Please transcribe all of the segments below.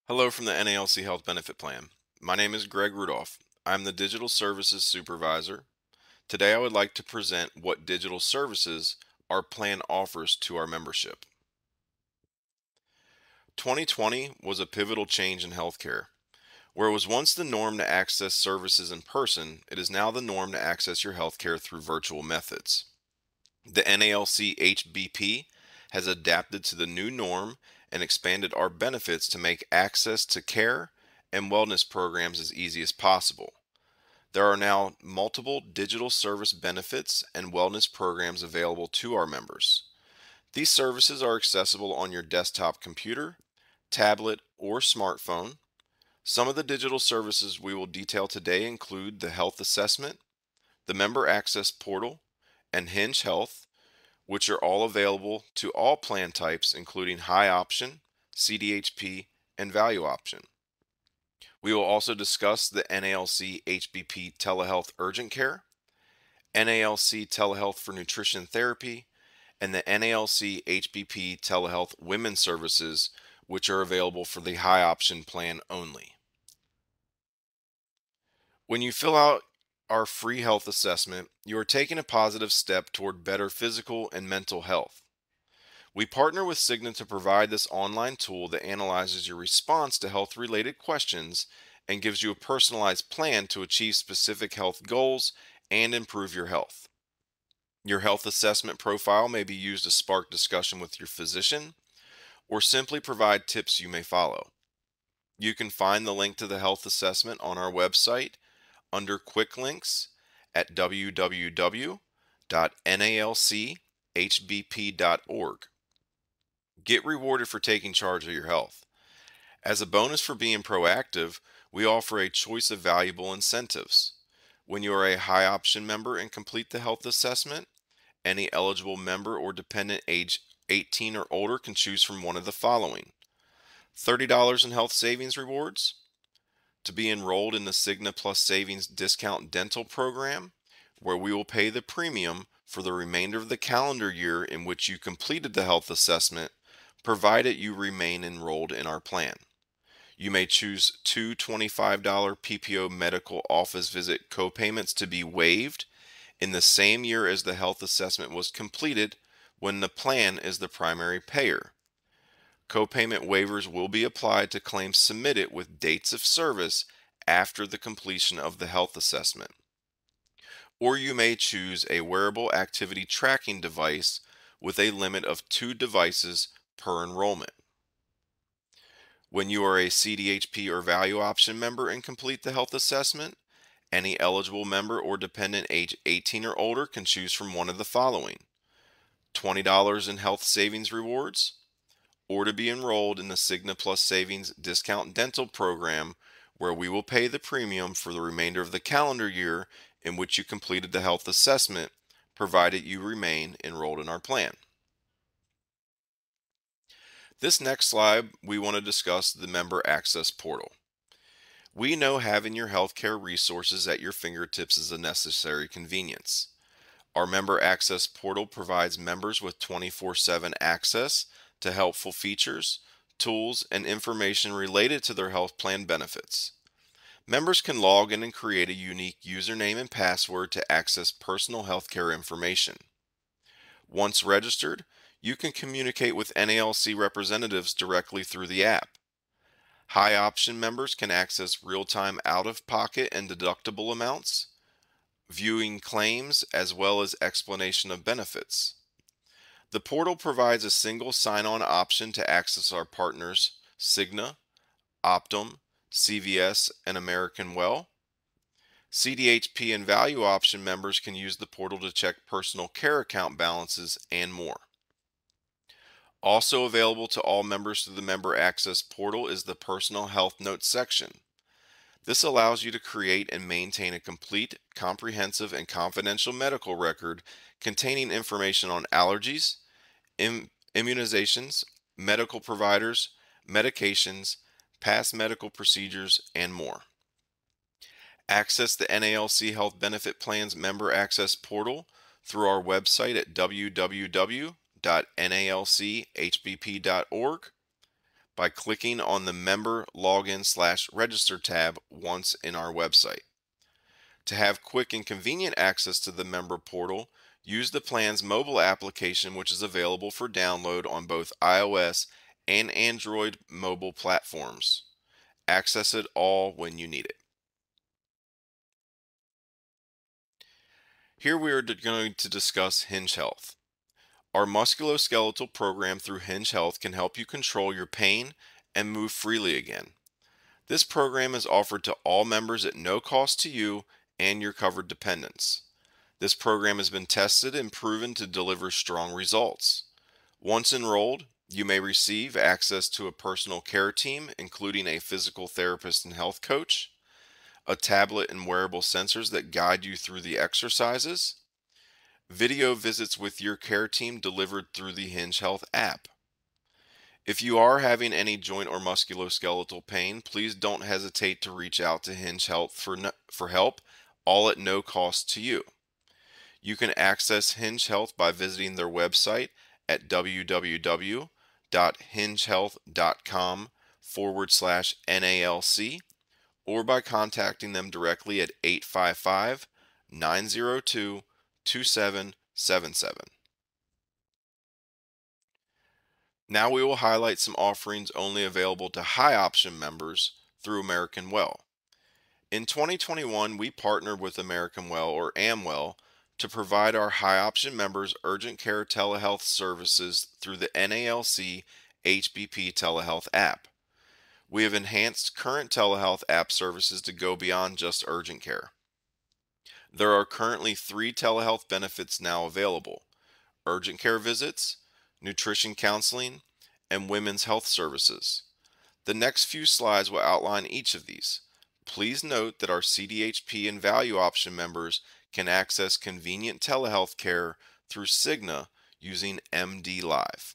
Hello from the NALC Health Benefit Plan. My name is Greg Rudolph. I'm the Digital Services Supervisor. Today I would like to present what digital services our plan offers to our membership. 2020 was a pivotal change in healthcare. Where it was once the norm to access services in person, it is now the norm to access your healthcare through virtual methods. The NALC HBP has adapted to the new norm and expanded our benefits to make access to care and wellness programs as easy as possible. There are now multiple digital service benefits and wellness programs available to our members. These services are accessible on your desktop computer, tablet, or smartphone. Some of the digital services we will detail today include the health assessment, the member access portal, and Hinge Health, which are all available to all plan types, including high option, CDHP, and value option. We will also discuss the NALC HBP Telehealth Urgent Care, NALC Telehealth for Nutrition Therapy, and the NALC HBP Telehealth Women's Services, which are available for the high option plan only. When you fill out our free health assessment, you are taking a positive step toward better physical and mental health. We partner with Cigna to provide this online tool that analyzes your response to health related questions and gives you a personalized plan to achieve specific health goals and improve your health. Your health assessment profile may be used to spark discussion with your physician or simply provide tips you may follow. You can find the link to the health assessment on our website under Quick Links at www.nalchbp.org. Get rewarded for taking charge of your health. As a bonus for being proactive, we offer a choice of valuable incentives. When you are a high option member and complete the health assessment, any eligible member or dependent age 18 or older can choose from one of the following: $30 in health savings rewards, to be enrolled in the Cigna Plus Savings Discount Dental Program, where we will pay the premium for the remainder of the calendar year in which you completed the health assessment, provided you remain enrolled in our plan. You may choose two $25 PPO medical office visit copayments to be waived in the same year as the health assessment was completed when the plan is the primary payer. Copayment waivers will be applied to claims submitted with dates of service after the completion of the health assessment. Or you may choose a wearable activity tracking device with a limit of 2 devices per enrollment. When you are a CDHP or value option member and complete the health assessment, any eligible member or dependent age 18 or older can choose from one of the following: $20 in health savings rewards, or to be enrolled in the Cigna Plus Savings Discount Dental Program, where we will pay the premium for the remainder of the calendar year in which you completed the health assessment, provided you remain enrolled in our plan. This next slide, we want to discuss the Member Access Portal. We know having your healthcare resources at your fingertips is a necessary convenience. Our Member Access Portal provides members with 24/7 access to helpful features, tools, and information related to their health plan benefits. Members can log in and create a unique username and password to access personal healthcare information. Once registered, you can communicate with NALC representatives directly through the app. High option members can access real-time out-of-pocket and deductible amounts, viewing claims, as well as explanation of benefits. The portal provides a single sign-on option to access our partners, Cigna, Optum, CVS, and American Well. CDHP and value option members can use the portal to check personal care account balances and more. Also available to all members through the Member Access portal is the Personal Health Notes section. This allows you to create and maintain a complete, comprehensive, and confidential medical record containing information on allergies, immunizations, medical providers, medications, past medical procedures, and more. Access the NALC Health Benefit Plans Member Access portal through our website at www.nalchbp.org. by clicking on the Member Login/Register tab once in our website. To have quick and convenient access to the member portal, use the plan's mobile application, which is available for download on both iOS and Android mobile platforms. Access it all when you need it. Here we are going to discuss Hinge Health. Our musculoskeletal program through Hinge Health can help you control your pain and move freely again. This program is offered to all members at no cost to you and your covered dependents. This program has been tested and proven to deliver strong results. Once enrolled, you may receive access to a personal care team, including a physical therapist and health coach, a tablet and wearable sensors that guide you through the exercises, video visits with your care team delivered through the Hinge Health app. If you are having any joint or musculoskeletal pain, please don't hesitate to reach out to Hinge Health for help, all at no cost to you. You can access Hinge Health by visiting their website at www.hingehealth.com/NALC or by contacting them directly at 855-902-2777. Now we will highlight some offerings only available to high option members through American Well. In 2021, we partnered with American Well, or Amwell, to provide our high option members urgent care telehealth services through the NALC HBP telehealth app. We have enhanced current telehealth app services to go beyond just urgent care. There are currently 3 telehealth benefits now available: urgent care visits, nutrition counseling, and women's health services. The next few slides will outline each of these. Please note that our CDHP and value option members can access convenient telehealth care through Cigna using MD Live.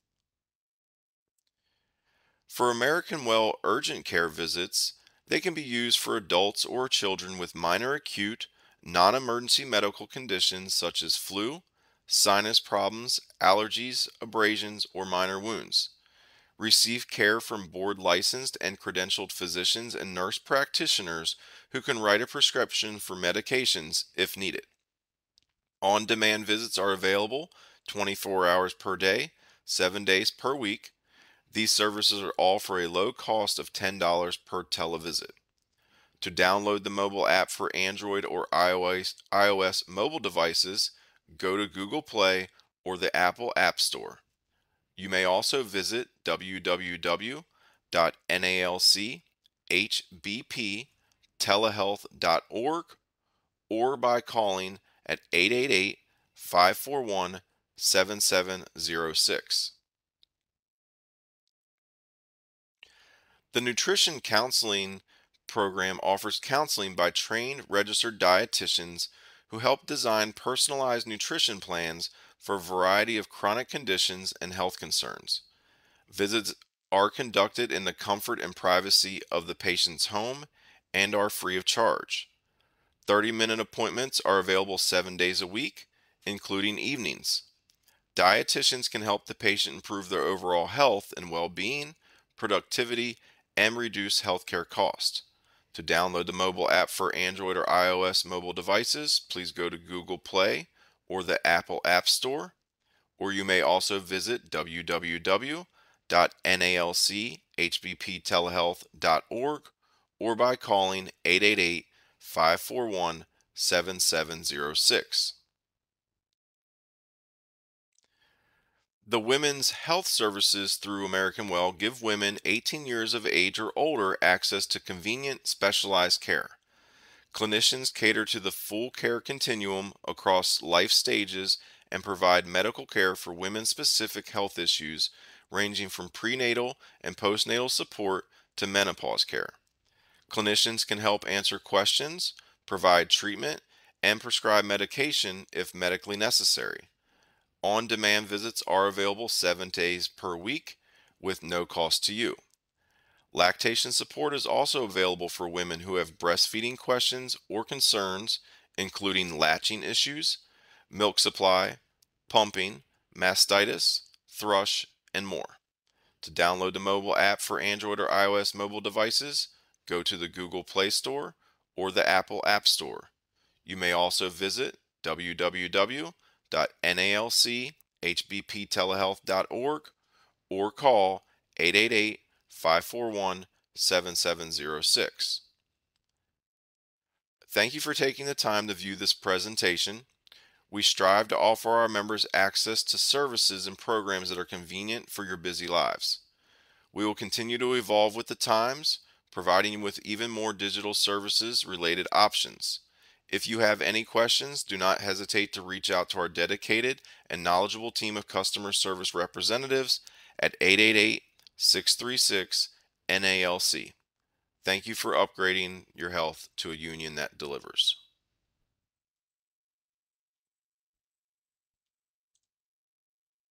For American Well urgent care visits, they can be used for adults or children with minor acute, non-emergency medical conditions such as flu, sinus problems, allergies, abrasions, or minor wounds. Receive care from board licensed and credentialed physicians and nurse practitioners who can write a prescription for medications if needed. On-demand visits are available 24 hours per day, 7 days per week. These services are all for a low cost of $10 per televisit. To download the mobile app for Android or iOS mobile devices, go to Google Play or the Apple App Store. You may also visit www.nalchbptelehealth.org or by calling at 888-541-7706. The Nutrition Counseling Program offers counseling by trained registered dietitians who help design personalized nutrition plans for a variety of chronic conditions and health concerns. Visits are conducted in the comfort and privacy of the patient's home and are free of charge. 30-minute appointments are available 7 days a week, including evenings. Dietitians can help the patient improve their overall health and well-being, productivity, and reduce healthcare costs. To download the mobile app for Android or iOS mobile devices, please go to Google Play or the Apple App Store, or you may also visit www.nalchbptelehealth.org or by calling 888-541-7706. The Women's Health Services through American Well give women 18 years of age or older access to convenient, specialized care. Clinicians cater to the full care continuum across life stages and provide medical care for women-specific health issues ranging from prenatal and postnatal support to menopause care. Clinicians can help answer questions, provide treatment, and prescribe medication if medically necessary. On-demand visits are available 7 days per week with no cost to you. Lactation support is also available for women who have breastfeeding questions or concerns, including latching issues, milk supply, pumping, mastitis, thrush, and more. To download the mobile app for Android or iOS mobile devices, go to the Google Play Store or the Apple App Store. You may also visit www.nalchbptelehealth.org or call 888-541-7706. Thank you for taking the time to view this presentation. We strive to offer our members access to services and programs that are convenient for your busy lives. We will continue to evolve with the times, providing you with even more digital services related options. If you have any questions, do not hesitate to reach out to our dedicated and knowledgeable team of customer service representatives at 888-636-NALC. Thank you for upgrading your health to a union that delivers.